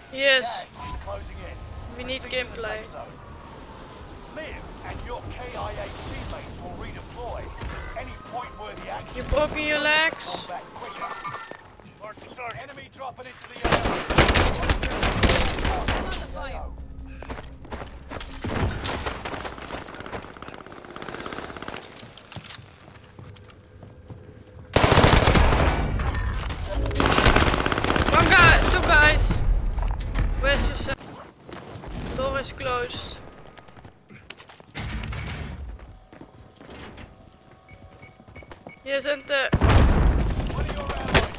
Yes. Gas is closing in. We need Proceed to the gameplay. safe zone. Live and your KIA teammates will redeploy. Any point-worthy action. You broken your legs? Come back quicker. Enemy dropping into the area. One guy, two guys. Where's your set? Door is closed. Hier sind de... One of your allies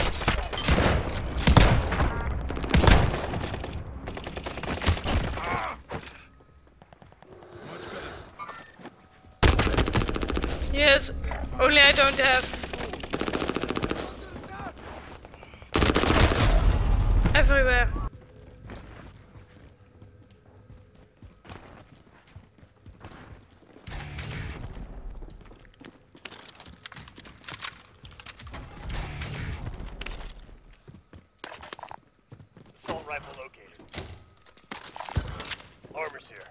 Yes, only I don't have. Everywhere. Assault rifle located. Armor's here.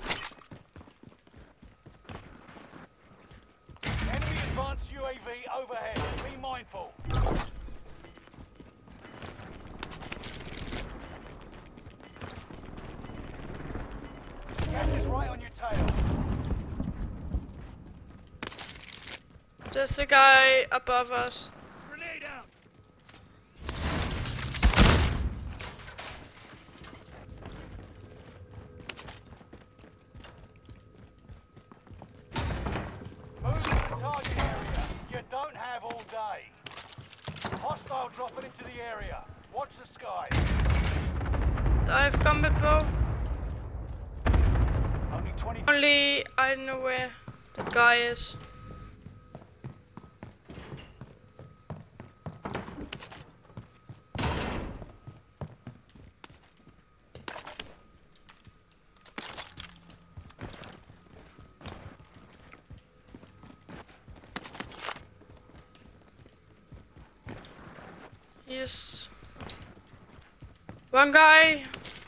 Enemy advanced UAV overhead. Be mindful. Gas is right on your tail. There's a guy above us. Grenade out! Move to the target area. You don't have all day. Hostile dropping into the area. Watch the skies. I have combat bow. Only 20. Only I don't know where that guy is. Yes. One guy.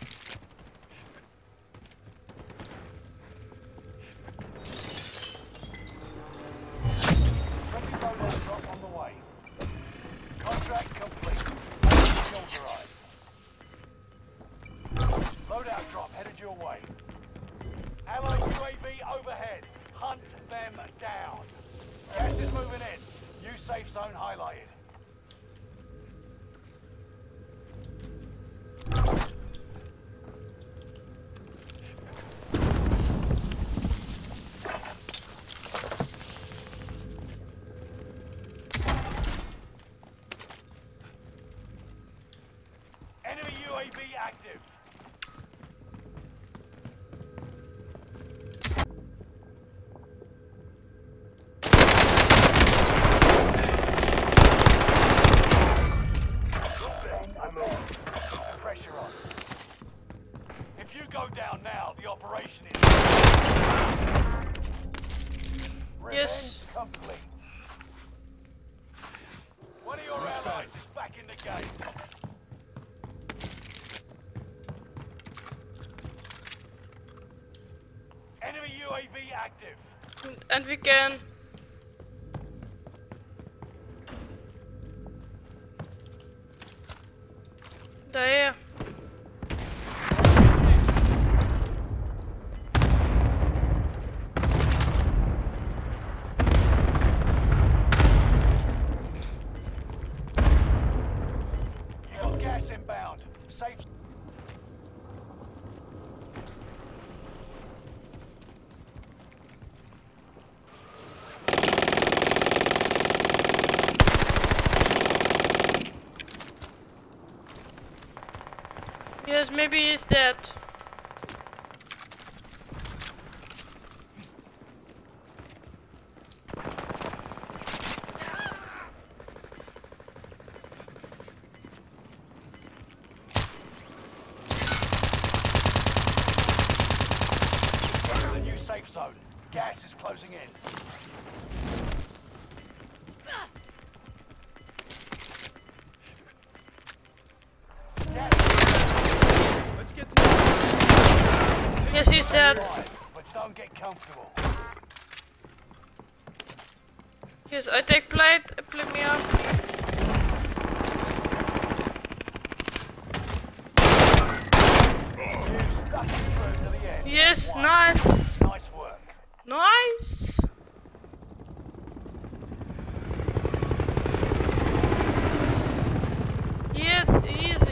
Friendly loadout drop on the way. Contract complete. Payment authorized. Loadout drop headed your way. Allied UAV overhead. Hunt them down. Gas is moving in. New safe zone highlighted. Enemy UAV active. Pressure on. If you go down now, the operation is... Yes. Revenge complete. One of your allies is back in the game. Enemy UAV active. And we can. There. You got gas inbound. Safe. Yes, maybe he's dead. Go to the new safe zone. Gas is closing in. Gas. Yes, he's dead. But don't get comfortable. Yes, I take plate. Plate me up. You stuck it through to the end. Yes, One. nice. Nice work. Nice. Yes, easy.